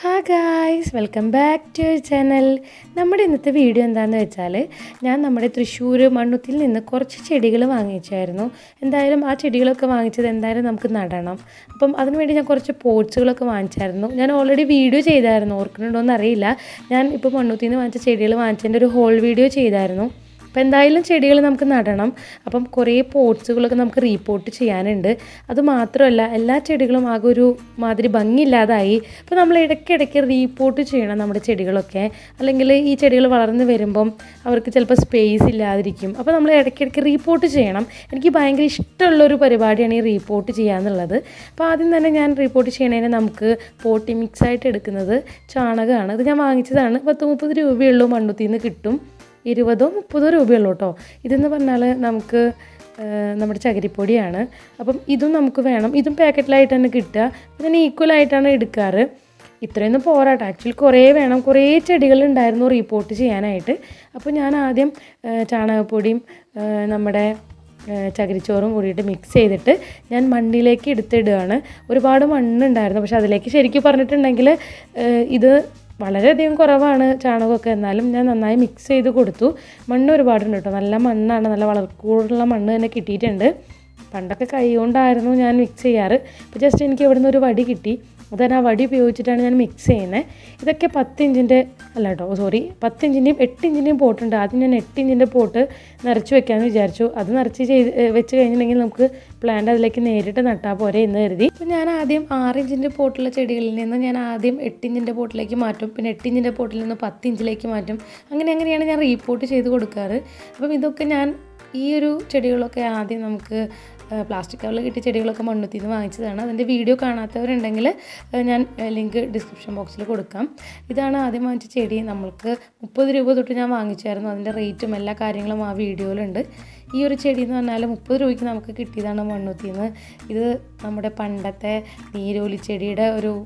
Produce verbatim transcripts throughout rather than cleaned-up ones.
Hi guys, welcome back to our channel. നമ്മുടെ ഇന്നത്തെ video എന്താണെന്ന് വെച്ചാൽ ഞാൻ നമ്മുടെ തൃശ്ശൂർ മണ്ണുത്തിൽ നിന്ന് കുറച്ച് ചെടികൾ വാങ്ങിച്ചായിരുന്നു. എന്തായാലും ആ ചെടികളൊക്കെ വാങ്ങിച്ചത് എന്തായാലും നമുക്ക് നടണം. അപ്പം അതിനുവേണ്ടി ഞാൻ കുറച്ച് പോട്ട്സുകളൊക്കെ വാങ്ങിച്ചായിരുന്നു. ഞാൻ ഓൾറെഡി വീഡിയോ ചെയ്തായിരുന്നു, ഓർക്കുന്നുണ്ടോ എന്ന് അറിയില്ല. ഞാൻ ഇപ്പോൾ മണ്ണുത്തിൽ നിന്ന് വാങ്ങിച്ച ചെടികൾ വാങ്ങിച്ചതിൻ്റെ ഒരു ഹോൾ വീഡിയോ ചെയ്തായിരുന്നു. അപ്പോൾ എന്തായാലും ചെടികൾ നമുക്ക് നടണം. അപ്പം കുറേ പോട്ട്സുകളൊക്കെ നമുക്ക് റീപോർട്ട് ചെയ്യാനുണ്ട്. അതുമാത്രമല്ല എല്ലാ ചെടികളും ആകെ ഒരു മാതിരി ഭംഗിയില്ലാതായി. അപ്പോൾ നമ്മൾ ഇടയ്ക്കിടയ്ക്ക് റീപോർട്ട് ചെയ്യണം നമ്മുടെ ചെടികളൊക്കെ. അല്ലെങ്കിൽ ഈ ചെടികൾ വളർന്ന് വരുമ്പം അവർക്ക് ചിലപ്പോൾ സ്പേസ് ഇല്ലാതിരിക്കും. അപ്പോൾ നമ്മൾ ഇടയ്ക്കിടയ്ക്ക് റീപോർട്ട് ചെയ്യണം. എനിക്ക് ഭയങ്കര ഇഷ്ടമുള്ളൊരു പരിപാടിയാണ് ഈ റീപോർട്ട് ചെയ്യാന്നുള്ളത്. അപ്പോൾ ആദ്യം തന്നെ ഞാൻ റീപോർട്ട് ചെയ്യണതിന് നമുക്ക് പോട്ടി മിക്സായിട്ട് എടുക്കുന്നത് ചാണകമാണ്. ഇത് ഞാൻ വാങ്ങിച്ചതാണ്. പത്ത് മുപ്പത് രൂപയുള്ളൂ, മണ്ണുത്തിൽ നിന്ന് കിട്ടും. ഇരുപതോ മുപ്പതോ രൂപയുള്ളൂ കേട്ടോ. ഇതെന്ന് പറഞ്ഞാൽ നമുക്ക് നമ്മുടെ ചകിരിപ്പൊടിയാണ്. അപ്പം ഇതും നമുക്ക് വേണം. ഇതും പാക്കറ്റിലായിട്ട് തന്നെ കിട്ടുക. ഞാൻ ഈക്വലായിട്ടാണ് എടുക്കാറ്. ഇത്രയൊന്നും പോരാട്ടോ, ആക്ച്വലി കുറേ വേണം. കുറേ ചെടികളുണ്ടായിരുന്നു റീപോർട്ട് ചെയ്യാനായിട്ട്. അപ്പോൾ ഞാൻ ആദ്യം ചാണകപ്പൊടിയും നമ്മുടെ ചകിരിച്ചോറും കൂടിയിട്ട് മിക്സ് ചെയ്തിട്ട് ഞാൻ മണ്ണിലേക്ക് എടുത്തിടുകയാണ്. ഒരുപാട് മണ്ണുണ്ടായിരുന്നു, പക്ഷെ അതിലേക്ക് ശരിക്കും പറഞ്ഞിട്ടുണ്ടെങ്കിൽ ഇത് വളരെയധികം കുറവാണ് ചാണകമൊക്കെ. എന്നാലും ഞാൻ നന്നായി മിക്സ് ചെയ്ത് കൊടുത്തു. മണ്ണ് ഒരുപാടുണ്ട് കേട്ടോ, നല്ല മണ്ണാണ്, നല്ല വളർക്കൂടുള്ള മണ്ണ് തന്നെ കിട്ടിയിട്ടുണ്ട്. പണ്ടൊക്കെ കൈ കൊണ്ടായിരുന്നു ഞാൻ മിക്സ് ചെയ്യാറ്. ഇപ്പോൾ ജസ്റ്റ് എനിക്ക് ഇവിടെ നിന്ന് ഒരു വടി കിട്ടി, അതാണ് ആ വടി ഉപയോഗിച്ചിട്ടാണ് ഞാൻ മിക്സ് ചെയ്യുന്നത്. ഇതൊക്കെ പത്ത് ഇഞ്ചിൻ്റെ അല്ല കേട്ടോ, സോറി പത്ത് ഇഞ്ചിൻ്റെയും എട്ട് ഇഞ്ചിൻ്റെയും പോട്ടുണ്ട്. ആദ്യം ഞാൻ എട്ട് ഇഞ്ചിൻ്റെ പോട്ട് നിറച്ച് വെക്കാമെന്ന് വിചാരിച്ചു. അത് നിറച്ച് ചെയ്ത് വെച്ച് കഴിഞ്ഞിട്ടുണ്ടെങ്കിൽ നമുക്ക് പ്ലാന്റ് അതിലേക്ക് നേരിട്ട് നട്ടാൽ പോരെ എന്ന് കരുതി. അപ്പോൾ ഞാൻ ആദ്യം ആറ് ഇഞ്ചിൻ്റെ പോട്ടുള്ള ചെടികളിൽ നിന്ന് ഞാൻ ആദ്യം എട്ട് ഇഞ്ചിൻ്റെ പോട്ടിലേക്ക് മാറ്റും. പിന്നെ എട്ട് ഇഞ്ചിൻ്റെ പോട്ടിൽ നിന്ന് പത്ത് ഇഞ്ചിലേക്ക് മാറ്റും. അങ്ങനെ അങ്ങനെയാണ് ഞാൻ റീപോർട്ട് ചെയ്ത് കൊടുക്കാറ്. അപ്പം ഇതൊക്കെ ഞാൻ ഈ ഒരു ചെടികളൊക്കെ ആദ്യം നമുക്ക് പ്ലാസ്റ്റിക് കവറിൽ കിട്ടിയ ചെടികളൊക്കെ മണ്ണുത്തിൽ നിന്ന് വാങ്ങിച്ചതാണ്. അതിൻ്റെ വീഡിയോ കാണാത്തവരുണ്ടെങ്കിൽ ഞാൻ ലിങ്ക് ഡിസ്ക്രിപ്ഷൻ ബോക്സിൽ കൊടുക്കാം. ഇതാണ് ആദ്യം വാങ്ങിച്ച ചെടി. നമ്മൾക്ക് മുപ്പത് രൂപ തൊട്ട് ഞാൻ വാങ്ങിച്ചായിരുന്നു. അതിൻ്റെ റേറ്റും എല്ലാ കാര്യങ്ങളും ആ വീഡിയോയിലുണ്ട്. ഈ ഒരു ചെടി എന്ന് പറഞ്ഞാൽ മുപ്പത് രൂപയ്ക്ക് നമുക്ക് കിട്ടിയതാണ് മണ്ണുത്തിൽ നിന്ന്. ഇത് നമ്മുടെ പണ്ടത്തെ നീരോലി ചെടിയുടെ ഒരു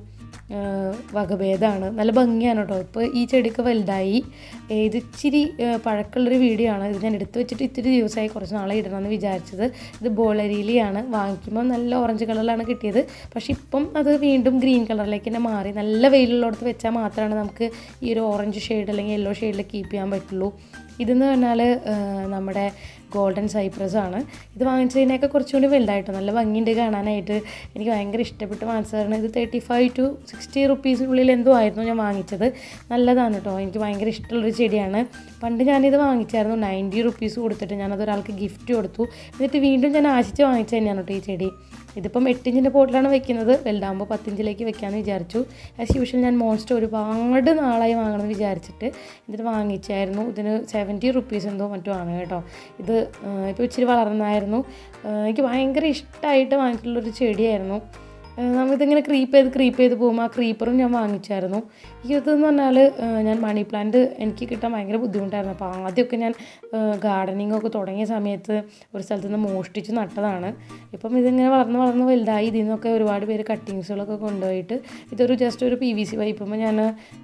വകഭേദമാണ്. നല്ല ഭംഗിയാണ് കേട്ടോ. ഇപ്പോൾ ഈ ചെടിക്ക് വലുതായി. ഇത് ഇച്ചിരി പഴക്കമുള്ളൊരു വീഡിയോ ആണ്. ഇത് ഞാൻ എടുത്ത് വെച്ചിട്ട് ഇത്തിരി ദിവസമായി, കുറച്ച് നാളെ ഇടണമെന്ന് വിചാരിച്ചത്. ഇത് ബോളരിയിലാണ്. വാങ്ങിക്കുമ്പോൾ നല്ല ഓറഞ്ച് കളറിലാണ് കിട്ടിയത്. പക്ഷേ ഇപ്പം അത് വീണ്ടും ഗ്രീൻ കളറിലേക്ക് തന്നെ മാറി. നല്ല വെയിലുള്ളിടത്ത് വെച്ചാൽ മാത്രമാണ് നമുക്ക് ഈ ഒരു ഓറഞ്ച് ഷെയ്ഡ് അല്ലെങ്കിൽ യെല്ലോ ഷെയ്ഡിൽ കീപ്പ് ചെയ്യാൻ പറ്റുള്ളൂ. ഇതെന്ന് പറഞ്ഞാൽ നമ്മുടെ ഗോൾഡൻ സൈപ്രസ് ആണ്. ഇത് വാങ്ങിച്ചതിനൊക്കെ കുറച്ചുകൂടി വലുതായിട്ടോ, നല്ല ഭംഗിയുണ്ട് കാണാനായിട്ട്. എനിക്ക് ഭയങ്കര ഇഷ്ടപ്പെട്ട് വാങ്ങിച്ചതാണ്. ഇത് തേർട്ടി ഫൈവ് ടു സിക്സ്റ്റി റുപ്പീസിനുള്ളിൽ എന്തോ ആയിരുന്നു ഞാൻ വാങ്ങിച്ചത്. നല്ലതാണ് കേട്ടോ, എനിക്ക് ഭയങ്കര ഇഷ്ടമുള്ളൊരു ചെടിയാണ്. പണ്ട് ഞാനിത് വാങ്ങിച്ചായിരുന്നു നയൻറ്റി റുപ്പീസ് കൊടുത്തിട്ട്. ഞാനത് ഒരാൾക്ക് ഗിഫ്റ്റ് കൊടുത്തു. എന്നിട്ട് വീണ്ടും ഞാൻ ആശിച്ച് വാങ്ങിച്ചു തന്നെയാണ് കേട്ടോ ഈ ചെടി. ഇതിപ്പം എട്ടിഞ്ചിൻ്റെ പോട്ടിലാണ് വെക്കുന്നത്. വലുതാകുമ്പോൾ പത്തിഞ്ചിലേക്ക് വെക്കാമെന്ന് വിചാരിച്ചു. ആസ് യൂഷ്വൽ ഞാൻ മോൺസ്റ്റർ ഒരുപാട് നാളായി വാങ്ങണമെന്ന് വിചാരിച്ചിട്ട് ഇതിന് വാങ്ങിച്ചായിരുന്നു. ഇതിന് സെവൻറ്റി റുപ്പീസ് എന്തോ മറ്റോ ആണ് കേട്ടോ. ഇത് ഇപ്പോൾ ഇച്ചിരി വളർന്നായിരുന്നു. എനിക്ക് ഭയങ്കര ഇഷ്ടമായിട്ട് വാങ്ങിയിട്ടുള്ളൊരു ചെടിയായിരുന്നു. നമുക്കിതിങ്ങനെ ക്രീപ്പ് ചെയ്ത് ക്രീപ്പ് ചെയ്ത് പോകുമ്പോൾ ആ ക്രീപ്പറും ഞാൻ വാങ്ങിച്ചായിരുന്നു. ഈ ഇതെന്ന് പറഞ്ഞാൽ ഞാൻ മണി പ്ലാന്റ് എനിക്ക് കിട്ടാൻ ഭയങ്കര ബുദ്ധിമുട്ടായിരുന്നു. അപ്പോൾ ആദ്യമൊക്കെ ഞാൻ ഗാർഡനിങ് ഒക്കെ തുടങ്ങിയ സമയത്ത് ഒരു സ്ഥലത്ത് നിന്ന് മോഷ്ടിച്ച് നട്ടതാണ്. ഇപ്പം ഇതിങ്ങനെ വളർന്ന് വളർന്ന് വലുതായി. ഇതിൽ നിന്നൊക്കെ ഒരുപാട് പേര് കട്ടിങ്സുകളൊക്കെ കൊണ്ടുപോയിട്ട് ഇതൊരു ജസ്റ്റ് ഒരു പി വി സി പൈപ്പുമ്പോൾ ഞാൻ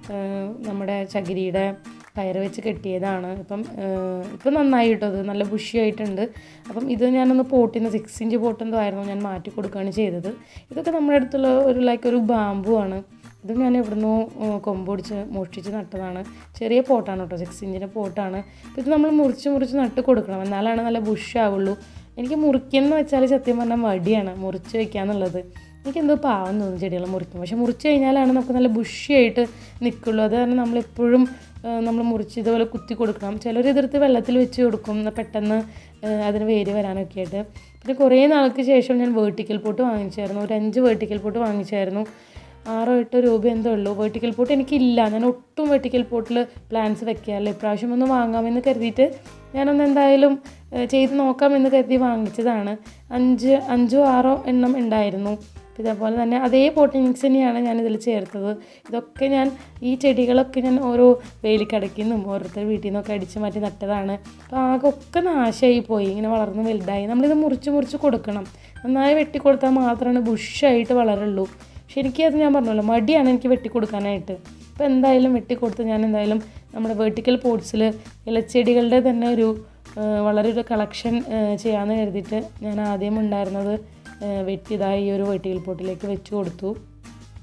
നമ്മുടെ ചകിരിയുടെ കയറ് വെച്ച് കെട്ടിയതാണ്. ഇപ്പം ഇപ്പം നന്നായി കിട്ടും, അത് നല്ല ബുഷിയായിട്ടുണ്ട്. അപ്പം ഇത് ഞാനൊന്ന് പോട്ടിന്ന് സിക്സ് ഇഞ്ച് പോട്ടെന്തോ ആയിരുന്നു ഞാൻ മാറ്റി കൊടുക്കുകയാണ് ചെയ്തത്. ഇതൊക്കെ നമ്മുടെ അടുത്തുള്ള ഒരു ലൈക്ക് ഒരു ബാമ്പു ആണ്. ഇതും ഞാൻ എവിടുന്നോ കൊമ്പൊടിച്ച് മോഷ്ടിച്ച് നട്ടതാണ്. ചെറിയ പോട്ടാണ് കേട്ടോ, സിക്സ് ഇഞ്ചിൻ്റെ പോട്ടാണ്. അപ്പോൾ ഇത് നമ്മൾ മുറിച്ച് മുറിച്ച് നട്ട് കൊടുക്കണം, എന്നാലാണ് നല്ല ബുഷാവുള്ളൂ. എനിക്ക് മുറിക്കുന്ന വെച്ചാൽ സത്യം പറഞ്ഞാൽ മടിയാണ് മുറിച്ച് വെക്കാന്നുള്ളത്. എനിക്കെന്തോ പാവം തോന്നും ചെടികൾ മുറിക്കും. പക്ഷെ മുറിച്ച് കഴിഞ്ഞാലാണ് നമുക്ക് നല്ല ബുഷിയായിട്ട് നിൽക്കുള്ളൂ. അത് കാരണം നമ്മളെപ്പോഴും നമ്മൾ മുറിച്ച് ഇതുപോലെ കുത്തി കൊടുക്കണം. ചിലർ എതിർത്ത് വെള്ളത്തിൽ വെച്ച് കൊടുക്കും പെട്ടെന്ന് അതിന് വേര് വരാനൊക്കെ ആയിട്ട്. പിന്നെ കുറേ നാൾക്ക് ശേഷം ഞാൻ വേർട്ടിക്കൽ പോട്ട് വാങ്ങിച്ചായിരുന്നു. ഒരു അഞ്ച് വേർട്ടിക്കൽ പോട്ട് വാങ്ങിച്ചായിരുന്നു. ആറോ എട്ടോ രൂപ എന്തോ ഉള്ളൂ. വേർട്ടിക്കൽ പോട്ട് എനിക്കില്ല. ഞാൻ ഒട്ടും വേർട്ടിക്കൽ പോട്ടിൽ പ്ലാന്റ്സ് വെക്കാറില്ല. ഇപ്രാവശ്യം ഒന്ന് വാങ്ങാമെന്ന് കരുതിയിട്ട് ഞാനൊന്ന് എന്തായാലും ചെയ്ത് നോക്കാമെന്ന് കരുതി വാങ്ങിച്ചതാണ്. അഞ്ച് അഞ്ചോ ആറോ എണ്ണം ഉണ്ടായിരുന്നു. ഇതേപോലെ തന്നെ അതേ പോട്ടിംഗ് മിക്സ് തന്നെയാണ് ഞാനിതിൽ ചേർത്തത്. ഇതൊക്കെ ഞാൻ ഈ ചെടികളൊക്കെ ഞാൻ ഓരോ വേലിക്കടക്കിൽ നിന്നും ഓരോരുത്തർ വീട്ടിൽ നിന്നൊക്കെ അടിച്ച് മാറ്റി നട്ടതാണ്. അപ്പോൾ ആകെ ഒക്കെ നാശമായി പോയി, ഇങ്ങനെ വളർന്ന് വലുതായി. നമ്മളിത് മുറിച്ച് മുറിച്ച് കൊടുക്കണം. നന്നായി വെട്ടിക്കൊടുത്താൽ മാത്രമാണ് ബുഷായിട്ട് വളരുള്ളൂ. പക്ഷെ എനിക്കത് ഞാൻ പറഞ്ഞല്ലോ, മടിയാണ് എനിക്ക് വെട്ടിക്കൊടുക്കാനായിട്ട്. അപ്പോൾ എന്തായാലും വെട്ടിക്കൊടുത്ത് ഞാൻ എന്തായാലും നമ്മുടെ വെർട്ടിക്കൽ പോട്ട്സിൽ ഇലച്ചെടികളുടെ തന്നെ ഒരു വളരെ ഒരു കളക്ഷൻ ചെയ്യാമെന്ന് കരുതിയിട്ട് ഞാൻ ആദ്യം ഉണ്ടായിരുന്നത് വെട്ടിയതായി ഈ ഒരു വെർട്ടിക്കൽ പോട്ടിലേക്ക് വെച്ച് കൊടുത്തു.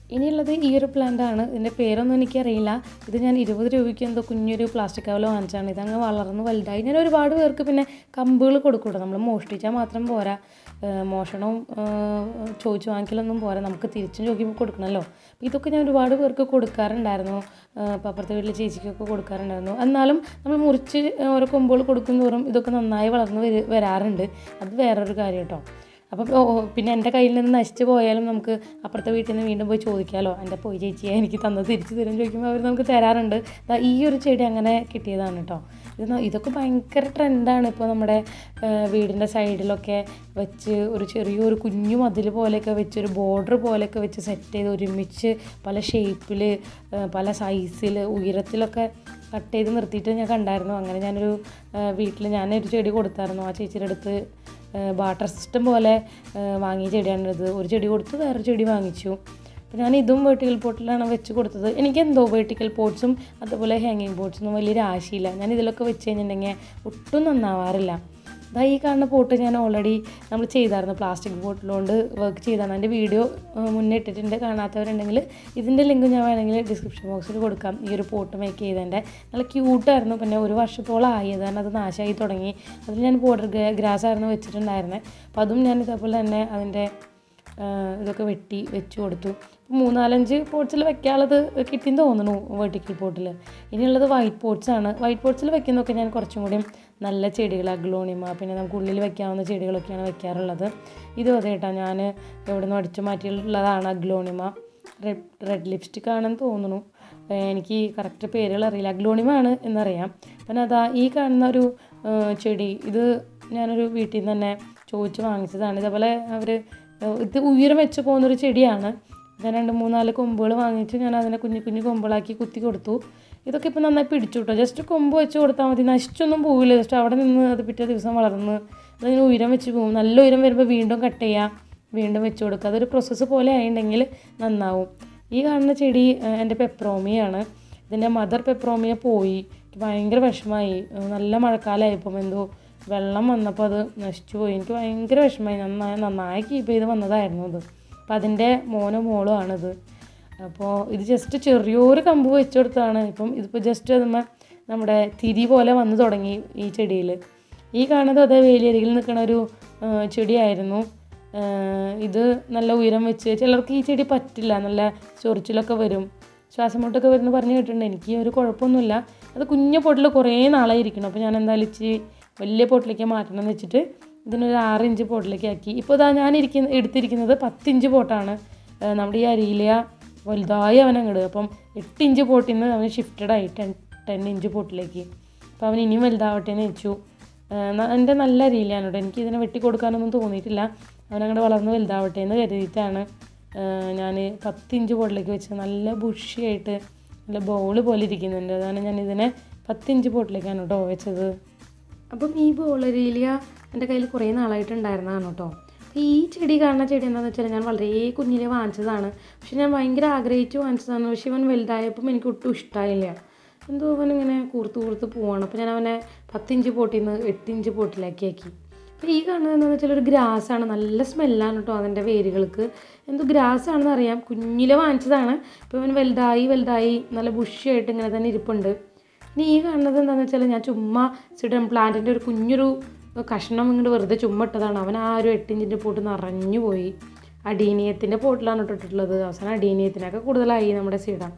ഇനിയുള്ളത് ഈ ഒരു പ്ലാന്റാണ്. ഇതിൻ്റെ പേരൊന്നും എനിക്കറിയില്ല. ഇത് ഞാൻ ഇരുപത് രൂപയ്ക്ക് എന്തോ കുഞ്ഞൊരു പ്ലാസ്റ്റിക് കവല വാങ്ങിച്ചാണ്. ഇതങ്ങ് വളർന്ന് വലുതായി. ഞാൻ ഒരുപാട് പേർക്ക് പിന്നെ കമ്പുകൾ കൊടുക്കൂട്ടോ. നമ്മൾ മോഷ്ടിച്ചാൽ മാത്രം പോരാ, മോഷണവും ചോദിച്ചു വാങ്ങിക്കലൊന്നും പോരാ, നമുക്ക് തിരിച്ചും ചോദിക്കുമ്പോൾ കൊടുക്കണമല്ലോ. അപ്പോൾ ഇതൊക്കെ ഞാൻ ഒരുപാട് പേർക്ക് കൊടുക്കാറുണ്ടായിരുന്നു. അപ്പോൾ അപ്പുറത്തെ വീട്ടിലെ ചേച്ചിക്കൊക്കെ കൊടുക്കാറുണ്ടായിരുന്നു. എന്നാലും നമ്മൾ മുറിച്ച് ഓരോ കൊമ്പുകൾ കൊടുക്കും തോറും ഇതൊക്കെ നന്നായി വളർന്ന് വര വരാറുണ്ട് അത് വേറൊരു കാര്യം കേട്ടോ. അപ്പം പിന്നെ എൻ്റെ കയ്യിൽ നിന്ന് നശിച്ച് പോയാലും നമുക്ക് അപ്പുറത്തെ വീട്ടിൽ നിന്ന് വീണ്ടും പോയി ചോദിക്കാമല്ലോ. എൻ്റെ പോയി ചേച്ചിയെ എനിക്ക് തന്നത് തിരിച്ച് തരും ചോദിക്കുമ്പോൾ അവർ നമുക്ക് തരാറുണ്ട്. ഈ ഒരു ചെടി അങ്ങനെ കിട്ടിയതാണ് കേട്ടോ. ഇത് ഇതൊക്കെ ഭയങ്കര ട്രെൻഡാണ് ഇപ്പോൾ. നമ്മുടെ വീടിൻ്റെ സൈഡിലൊക്കെ വെച്ച് ഒരു ചെറിയൊരു കുഞ്ഞു മതിൽ പോലെയൊക്കെ വെച്ച് ഒരു ബോർഡർ പോലെയൊക്കെ വെച്ച് സെറ്റ് ചെയ്ത് ഒരുമിച്ച് പല ഷേപ്പിൽ പല സൈസിൽ ഉയരത്തിലൊക്കെ കട്ട് ചെയ്ത് നിർത്തിയിട്ട് ഞാൻ കണ്ടായിരുന്നു. അങ്ങനെ ഞാനൊരു വീട്ടിൽ ഞാനൊരു ചെടി കൊടുത്തായിരുന്നു. ആ ചേച്ചിയുടെ അടുത്ത് ബാട്ടർ സിസ്റ്റം പോലെ വാങ്ങിയ ചെടിയാണിത്. ഒരു ചെടി കൊടുത്ത് വേറൊരു ചെടി വാങ്ങിച്ചു. അപ്പോൾ ഞാൻ ഇതും വെർട്ടിക്കൽ പോട്ടിലാണ് വെച്ച് കൊടുത്തത്. എനിക്കെന്തോ വെർട്ടിക്കൽ പോട്ട്സും അതുപോലെ ഹാങ്ങിങ് പോട്ട്സൊന്നും വലിയൊരു ആശയില്ല. ഞാൻ ഇതിലൊക്കെ വെച്ച് കഴിഞ്ഞിട്ടുണ്ടെങ്കിൽ ഒട്ടും നന്നാവാറില്ല. അതാ ഈ കാണുന്ന പോട്ട് ഞാൻ ഓൾറെഡി നമ്മൾ ചെയ്തായിരുന്നു, പ്ലാസ്റ്റിക് ബോട്ടിലുകൊണ്ട് വർക്ക് ചെയ്താണ്. അതിൻ്റെ വീഡിയോ മുന്നേ ഇട്ടിട്ടുണ്ട്. കാണാത്തവരുണ്ടെങ്കിൽ ഇതിൻ്റെ ലിങ്ക് ഞാൻ വേണമെങ്കിൽ ഡിസ്ക്രിപ്ഷൻ ബോക്സിൽ കൊടുക്കാം. ഈ ഒരു പോട്ട് മേക്ക് ചെയ്തതിൻ്റെ നല്ല ക്യൂട്ടായിരുന്നു. പിന്നെ ഒരു വർഷത്തോളം ആയി, അതാണ് അത് നാശമായി തുടങ്ങി. അതിൽ ഞാൻ ബോർഡർ ഗ്രാസ് ആയിരുന്നു വെച്ചിട്ടുണ്ടായിരുന്നത്. അപ്പോൾ അതും ഞാൻ ഇതേപോലെ തന്നെ അതിൻ്റെ ഇതൊക്കെ വെട്ടി വെച്ച് കൊടുത്തു. മൂന്നാലഞ്ച് പോട്ട്സിൽ വെക്കാനുള്ളത് കിട്ടിയെന്ന് തോന്നുന്നു വെർട്ടിക്കൽ പോട്ടിൽ. ഇനിയുള്ളത് വൈറ്റ് പോട്ട്സാണ്. വൈറ്റ് പോട്ട്സിൽ വെക്കുന്നതൊക്കെ ഞാൻ കുറച്ചും കൂടി നല്ല ചെടികൾ, അഗ്ലോണിമ, പിന്നെ നമുക്ക് ഉള്ളിൽ വെക്കാവുന്ന ചെടികളൊക്കെയാണ് വെക്കാറുള്ളത്. ഇതും അതെ കേട്ടോ, ഞാൻ എവിടെ നിന്ന് അടിച്ചു മാറ്റിയുള്ളതാണ് അഗ്ലോണിമ. റെഡ് റെഡ് ലിപ്സ്റ്റിക് ആണെന്ന് തോന്നുന്നു, എനിക്ക് കറക്റ്റ് പേരുകൾ അറിയില്ല. അഗ്ലോണിമ ആണ് എന്നറിയാം. പിന്നെ അതാ ഈ കാണുന്ന ഒരു ചെടി, ഇത് ഞാനൊരു വീട്ടിൽ നിന്ന് തന്നെ ചോദിച്ച് വാങ്ങിച്ചതാണ്. ഇതേപോലെ അവർ ഇത് ഉയരം വെച്ച് പോകുന്നൊരു ചെടിയാണ്. ഞാൻ രണ്ട് മൂന്നാല് കൊമ്പുകൾ വാങ്ങിച്ച് ഞാൻ അതിനെ കുഞ്ഞു കുഞ്ഞു കൊമ്പുകളാക്കി കുത്തി കൊടുത്തു. ഇതൊക്കെ ഇപ്പോൾ നന്നായി പിടിച്ചു കേട്ടോ. ജസ്റ്റ് കൊമ്പ് വെച്ച് കൊടുത്താൽ മതി, നശിച്ചൊന്നും പോവില്ല. ജസ്റ്റ് അവിടെ നിന്ന് അത് പിറ്റേ ദിവസം വളർന്ന് അതിന് ഉയരം വെച്ച് പോകും. നല്ല ഉയരം വരുമ്പോൾ വീണ്ടും കട്ട് ചെയ്യുക, വീണ്ടും വെച്ച് കൊടുക്കുക. അതൊരു പ്രോസസ്സ് പോലെ ആയിട്ടുണ്ടെങ്കിൽ നന്നാവും. ഈ കാണുന്ന ചെടി എൻ്റെ പെപ്രോമിയാണ്. ഇതിൻ്റെ മദർ പെപ്രോമിയ പോയി. ഭയങ്കര വിഷമമായി. നല്ല മഴക്കാലമായപ്പം എന്തോ വെള്ളം വന്നപ്പോൾ അത് നശിച്ചു പോയി. എനിക്ക് ഭയങ്കര വിഷമമായി. നന്നായി നന്നായി കീപ്പ് ചെയ്ത് വന്നതായിരുന്നു അത്. അപ്പം അതിൻ്റെ മോനോ മോളോ ആണിത്. അപ്പോൾ ഇത് ജസ്റ്റ് ചെറിയൊരു കമ്പ് വെച്ച് കൊടുത്താണ്. ഇപ്പം ഇതിപ്പോൾ ജസ്റ്റ് അതുമ്മ നമ്മുടെ തിരി പോലെ വന്ന് തുടങ്ങി ഈ ചെടിയിൽ. ഈ കാണുന്നത് അതേ വേലിയരികിൽ നിൽക്കുന്ന ഒരു ചെടിയായിരുന്നു. ഇത് നല്ല ഉയരം വെച്ച്, ചിലർക്ക് ഈ ചെടി പറ്റില്ല, നല്ല ചൊറിച്ചിലൊക്കെ വരും, ശ്വാസം മുട്ടൊക്കെ വരുന്നു പറഞ്ഞ് കേട്ടിട്ടുണ്ട്. എനിക്ക് ഒരു കുഴപ്പമൊന്നുമില്ല. അത് കുഞ്ഞു പൊട്ടിൽ കുറേ നാളായി ഇരിക്കണം. അപ്പോൾ ഞാൻ എന്തായാലും ഇച്ചിരി വലിയ പോട്ടിലേക്ക് മാറ്റണം എന്ന് വെച്ചിട്ട് ഇതിനൊരു ആറ് ഇഞ്ച് പോട്ടിലേക്ക് ആക്കി. ഇപ്പോൾ ഇതാ ഞാൻ ഇരിക്കുന്ന എടുത്തിരിക്കുന്നത് പത്തിഞ്ച് പോട്ടാണ്. നമ്മുടെ ഈ അരിയില വലുതായി അവനങ്ങട്. അപ്പം എട്ട് ഇഞ്ച് പോട്ടിൽ നിന്ന് അവൻ ഷിഫ്റ്റഡായി ടെൻ ടെൻ ഇഞ്ച് പോട്ടിലേക്ക്. അപ്പോൾ അവൻ ഇനിയും വലുതാവട്ടെ എന്ന് വെച്ചു. എൻ്റെ നല്ല അരിയിലാണ് കേട്ടോ. എനിക്ക് ഇതിനെ വെട്ടി കൊടുക്കാനൊന്നും തോന്നിയിട്ടില്ല. അവനങ്ങോട്ട് വളർന്ന് വലുതാവട്ടെ എന്ന് കരുതിയിട്ടാണ് ഞാൻ പത്തിഞ്ച് പോട്ടിലേക്ക് വെച്ചത്. നല്ല ബുഷിയായിട്ട് നല്ല ബൗള് പോലെ ഇരിക്കുന്നുണ്ട്. അതാണ് ഞാൻ ഇതിനെ പത്തിഞ്ച് പോട്ടിലേക്കാണ് കേട്ടോ വെച്ചത്. അപ്പം ഈ ബോളരീലിയ എൻ്റെ കയ്യിൽ കുറേ നാളായിട്ടുണ്ടായിരുന്നതാണ് കേട്ടോ. അപ്പോൾ ഈ ചെടി കാണുന്ന ചെടി എന്താണെന്ന് വെച്ചാൽ ഞാൻ വളരെ കുഞ്ഞിലെ വാങ്ങിച്ചതാണ്. പക്ഷെ ഞാൻ ഭയങ്കര ആഗ്രഹിച്ച് വാങ്ങിച്ചതാണ്. പക്ഷെ ഇവൻ വലുതായപ്പം എനിക്ക് ഒട്ടും ഇഷ്ടമായില്ല. എന്തോ അവൻ ഇങ്ങനെ കൂർത്ത് കൂർത്ത് പോവാണ്. അപ്പോൾ ഞാൻ അവനെ പത്തിഞ്ച് പോട്ടിൽ നിന്ന് എട്ടിഞ്ച് പോട്ടിലാക്കി ആക്കി. അപ്പോൾ ഈ കാണുന്നത് എന്താണെന്ന് വെച്ചാൽ ഒരു ഗ്രാസാണ്. നല്ല സ്മെല്ലാണ് കേട്ടോ അതിൻ്റെ വേരുകൾക്ക്. എന്തോ ഗ്രാസാണെന്ന് അറിയാം. കുഞ്ഞിലെ വാങ്ങിച്ചതാണ്. ഇപ്പോൾ ഇവൻ വലുതായി വലുതായി നല്ല ബുഷിയായിട്ട് ഇങ്ങനെ തന്നെ ഇരിപ്പുണ്ട്. ഇനി ഈ കാണുന്നത് എന്താണെന്ന് വെച്ചാൽ ഞാൻ ചുമ്മാ സിഡൻ പ്ലാന്റിൻ്റെ ഒരു കുഞ്ഞൊരു കഷ്ണം ഇങ്ങോട്ട് വെറുതെ ചുമ്മാ ഇട്ടതാണ്. അവൻ ആ ഒരു എട്ടിഞ്ചിൻ്റെ പോട്ട് നിറഞ്ഞു പോയി. അഡീനിയത്തിൻ്റെ പോട്ടിലാണ് ഇട്ടിട്ടുള്ളത്. അവസാനം അഡീനിയത്തിനൊക്കെ കൂടുതലായി നമ്മുടെ സിഡൻ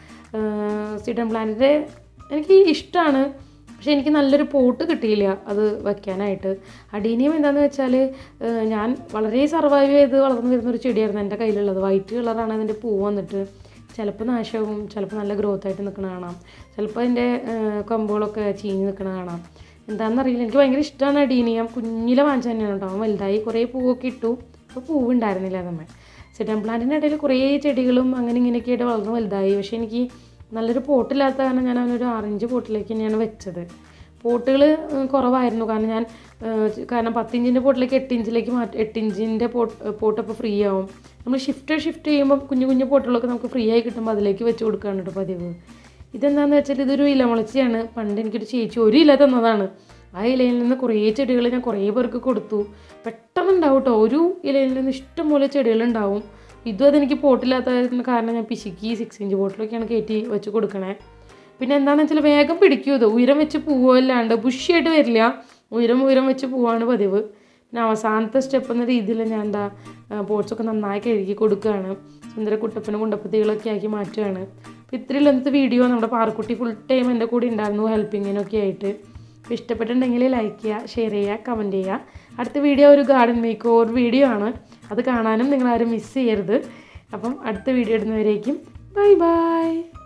സിഡൻ പ്ലാന്റിൻ്റെ എനിക്ക് ഇഷ്ടമാണ്. പക്ഷേ എനിക്ക് നല്ലൊരു പോട്ട് കിട്ടിയില്ല അത് വയ്ക്കാനായിട്ട്. അഡീനിയം എന്താണെന്ന് വെച്ചാൽ ഞാൻ വളരെ സർവൈവ് ചെയ്ത് വളർന്നു വരുന്നൊരു ചെടിയായിരുന്നു എൻ്റെ കയ്യിലുള്ളത്. വൈറ്റ് കളറാണ് അതിൻ്റെ പൂ വന്നിട്ട്. ചിലപ്പോൾ നാശവും ചിലപ്പോൾ നല്ല ഗ്രോത്ത് ആയിട്ട് നിൽക്കണ കാണാം. ചിലപ്പോൾ അതിൻ്റെ കമ്പുകളൊക്കെ ചീഞ്ഞ് നിൽക്കണ കാണാം. എന്താണെന്നറിയില്ല. എനിക്ക് ഭയങ്കര ഇഷ്ടമാണ് അഡീനിയം. കുഞ്ഞിലെ വാങ്ങിച്ചു തന്നെയാണ് കേട്ടോ. വലുതായി കുറേ പൂവൊക്കെ ഇട്ടു. അപ്പോൾ പൂവുണ്ടായിരുന്നില്ല നമ്മൾ. സിഡൻ പ്ലാന്റിൻ്റെ ഇടയിൽ കുറേ ചെടികളും അങ്ങനെ ഇങ്ങനെയൊക്കെ ആയിട്ട് വളർന്ന് വലുതായി. പക്ഷേ എനിക്ക് നല്ലൊരു പോട്ടില്ലാത്ത കാരണം ഞാൻ അവനൊരു ആറിഞ്ച് പോട്ടിലേക്ക് തന്നെയാണ് വെച്ചത്. പോട്ടുകൾ കുറവായിരുന്നു കാരണം ഞാൻ കാരണം പത്തിഞ്ചിൻ്റെ പോട്ടിലേക്ക് എട്ടിഞ്ചിലേക്ക് മാറ്റി എട്ടിഞ്ചിൻ്റെ പോട്ട് പോട്ടപ്പോൾ ഫ്രീ ആവും. നമ്മൾ ഷിഫ്റ്റ് ഷിഫ്റ്റ് ചെയ്യുമ്പോൾ കുഞ്ഞു കുഞ്ഞു പോട്ടുകളൊക്കെ നമുക്ക് ഫ്രീ ആയി കിട്ടുമ്പോൾ അതിലേക്ക് വെച്ച് കൊടുക്കുകയാണ് കേട്ടോ പതിവ്. ഇതെന്താണെന്ന് വെച്ചാൽ ഇതൊരു ഇലമുളച്ചിയാണ്. പണ്ട് എനിക്കൊരു ചേച്ചി ഒരു ഇല തന്നതാണ്. ആ ഇലയിൽ നിന്ന് കുറേ ചെടികൾ ഞാൻ കുറേ പേർക്ക് കൊടുത്തു. പെട്ടെന്നുണ്ടാവും കേട്ടോ. ഒരു ഇലയിൽ നിന്ന് ഇഷ്ടംപോലെ ചെടികളുണ്ടാവും. ഇതും അതെനിക്ക് പോട്ടില്ലാത്ത കാരണം ഞാൻ പിശുക്കി സിക്സ് ഇഞ്ച് ബോട്ടിലൊക്കെയാണ് കയറ്റി വെച്ച് കൊടുക്കണേ. പിന്നെ എന്താണെന്ന് വെച്ചാൽ വേഗം പിടിക്കും. ഇത് ഉയരം വെച്ച് പോവല്ലാണ്ട് ബുഷിയായിട്ട് വരില്ല, ഉയരം ഉയരം വെച്ച് പോവാണ് പതിവ്. പിന്നെ അവസാനത്തെ സ്റ്റെപ്പ് എന്ന രീതിയിൽ ഞാൻ എന്താ പോട്ട്സൊക്കെ നന്നായി കഴുകി കൊടുക്കുകയാണ്. സുന്ദര കുട്ടപ്പനും കുണ്ടപ്പത്തികളൊക്കെ ആക്കി മാറ്റുകയാണ്. അപ്പോൾ ഇത്രയുള്ള ഇന്നത്തെ വീഡിയോ. നമ്മുടെ പാറക്കുട്ടി ഫുൾ ടൈം എൻ്റെ കൂടെ ഉണ്ടായിരുന്നു ഹെൽപ്പിങ്ങിനൊക്കെ ആയിട്ട്. അപ്പോൾ ഇഷ്ടപ്പെട്ടിട്ടുണ്ടെങ്കിൽ ലൈക്ക് ചെയ്യുക, ഷെയർ ചെയ്യുക, കമൻറ്റ് ചെയ്യുക. അടുത്ത വീഡിയോ ഒരു ഗാർഡൻ മേക്ക് ഓവർ വീഡിയോ ആണ്, അത് കാണാനും നിങ്ങളാരും മിസ് ചെയ്യരുത്. അപ്പം അടുത്ത വീഡിയോ ഇടുന്നവരേക്കും ബൈ ബൈ.